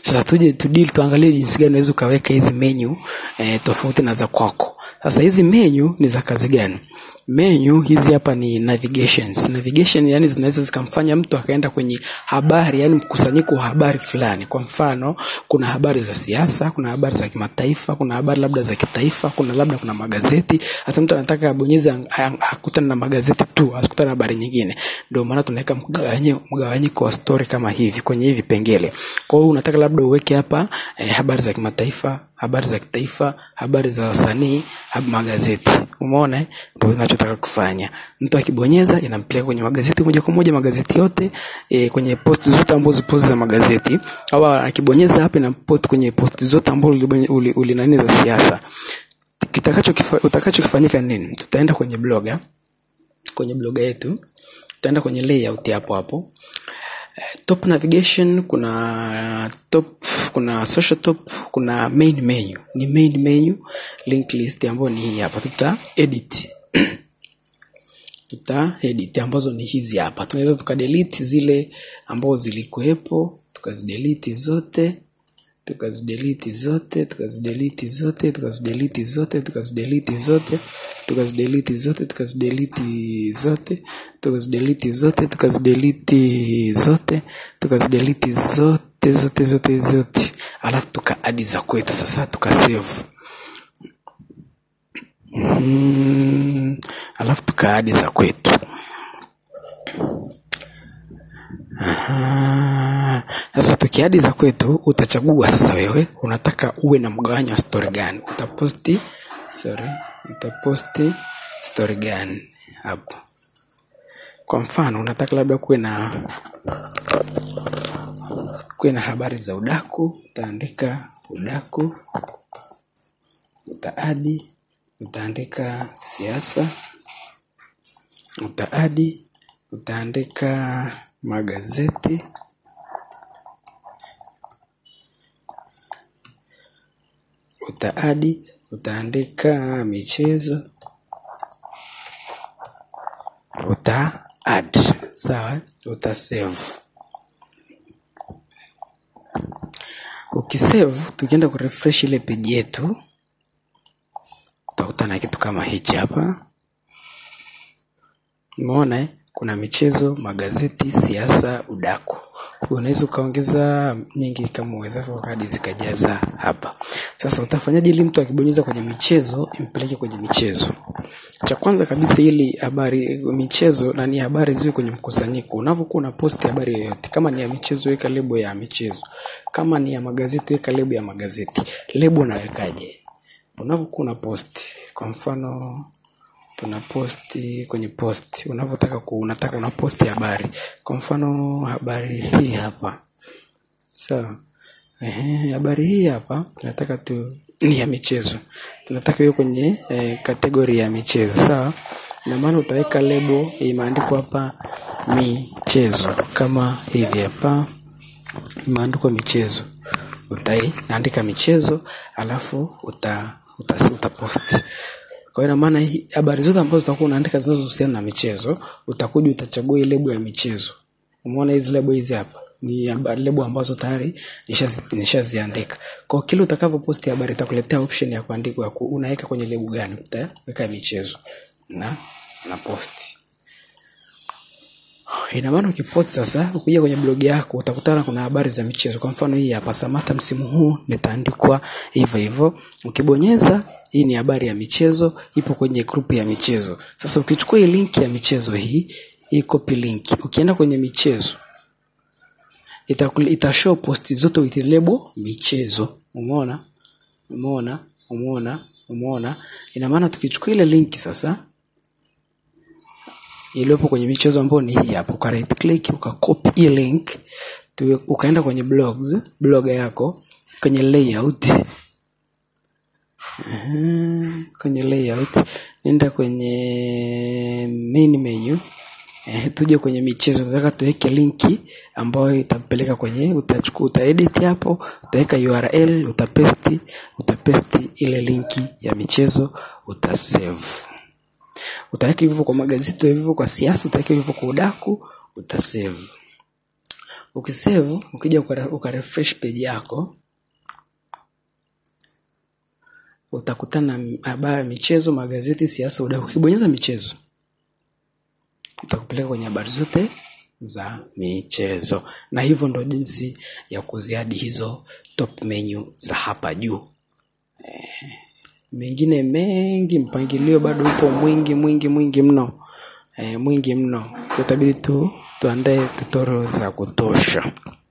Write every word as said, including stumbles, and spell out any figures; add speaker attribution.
Speaker 1: Sasa tuje tu deal tuangalie jinsi gani unaweza kaweka hizi menu eh, tofauti na za kwako. Sasa hizi menu ni za kazi gani? Menu hizi hapa ni navigations. Navigation yani zinaweza zikamfanya mtu akaenda kwenye habari, yani mkusanyiko wa habari fulani. Kwa mfano, kuna habari za siasa, kuna habari za kimataifa, kuna habari labda za kitaifa, kuna labda kuna magazeti. Sasa mtu anataka abonyeze akutane na magazeti tu, asikutane na habari nyingine. Ndio maana tunaweka mgawanyiko mgawanyiko wa story kama hivi kwenye hivi pengele. Kwa hiyo unataka labda uweke hapa eh, habari za kimataifa, habari za kitaifa, habari za wasanii, hab magazeti. Umeona eh? Ndio unachotaka kufanya. Mtu akibonyeza inampeleka kwenye magazeti moja kwa moja, magazeti yote e, kwenye post zote ambazo post za magazeti. Au akibonyeza hapa na post kwenye post zote ambazo uli, uli nani za siasa. Kitakacho kifa, utakachokifanyika nini? Tutaenda kwenye blogger, kwenye blogger yetu. Tutaenda kwenye layout hapo hapo. Top navigation, kuna top, kuna social top, kuna main menu. Ni main menu, link list ambayo ni hii hapa. Tuta edit. Tuta edit ambazo ni hizi hapa. Tunaweza tukadelete zile ambazo zilikuwepo, tukazidelete zote, tukazidelete zote, tukazidelete zote, tukazidelete zote, tukazidelete zote, tukazidelete zote, tukazidelete zote, tukazidelete zote, tukazidelete zote, tukazidelete zote, zote, zote, zote. Alafu tuka add za kwetu sasa, tuka save. Mm, alafu tuka add za kwetu. Aha. Sasa tukiadi za kwetu utachagua sasa wewe unataka uwe na mgawanyo wa story gani. Utaposti sorry, utaposti story gani hapo. Kwa mfano unataka labda kuwe na kuwe na habari za udaku, utaandika udaku, utaadi, utaandika siasa, utaadi, utaandika magazeti, utaadi, utaandika michezo, uta add, sawa, uta save. Ukisave, tukienda ku refresh ile page yetu, utakutana kitu kama hichi hapa. Umeona eh? Kuna michezo, magazeti, siasa, udaku. Unaweza kaongeza nyingi kama uwezavyo hadi zikajaza hapa. Sasa utafanyaje ili mtu akibonyeza kwenye michezo impeleke kwenye michezo? Cha kwanza kabisa ili habari michezo na ni habari ziwe kwenye mkusanyiko. Unapokuwa una post habari yoyote, kama ni ya michezo weka lebo ya michezo. Kama ni ya magazeti weka lebo ya magazeti. Lebo unawekaje? Unapokuwa una post, kwa mfano tuna posti kwenye post, unapotaka ku unataka una posti habari, kwa mfano habari hii hapa, sawa. Ehe, habari hii hapa tunataka tu ni ya michezo, tunataka iwe kwenye eh, kategori ya michezo, sawa. Na maana utaweka lebo imeandikwa hapa michezo kama hivi hapa, imeandikwa michezo, utaandika michezo alafu uta uta, uta post. Kwa hiyo maana habari zote ambazo utakuwa unaandika zinazohusiana na michezo, utakuja utachagua ile lebo ya michezo. Umeona hizi lebo hizi hapa? Ni habari lebo ambazo tayari nishaziandika. Kwa kile utakavyoposti habari itakuletea option ya kuandika ku, unaweka kwenye lebo gani, utaweka michezo na na posti. Ina maana ukipost sasa ukija kwenye blog yako utakutana kuna habari za michezo. Kwa mfano hii hapa, Samata msimu huu nitaandikwa hivyo hivyo. Ukibonyeza hii ni habari ya michezo, ipo kwenye group ya michezo. Sasa ukichukua hii link ya michezo hii, hii copy link, ukienda kwenye michezo ita show post zote with label michezo. Umeona? Umeona? Umeona? Umeona? Ina maana tukichukua ile link sasa iliyopo kwenye michezo ambayo ni hii hapo, uka right click ukacopy hii link tu, ukaenda kwenye blog blog yako kwenye layout. Uh, kwenye layout nenda kwenye main menu, eh, tuje kwenye michezo. Nataka tuweke linki ambayo itapeleka kwenye, utachukua utaedit hapo, utaweka U R L, utapaste utapaste ile linki ya michezo, utasave. Utaweka hivyo kwa magazeti, hivyo kwa siasa, utaweka hivyo kwa udaku, utasave. Ukisave, ukija ukarefresh page yako, utakutana na habari, michezo, magazeti, siasa, udaku. Ukibonyeza michezo, utakupeleka kwenye habari zote za michezo. Na hivyo ndo jinsi ya kuziadi hizo top menu za hapa juu. Eh, mengine mengi, mpangilio bado upo mwingi mwingi mwingi mno. Eh, mwingi mno. Itabidi tu tuandae tutorial za kutosha.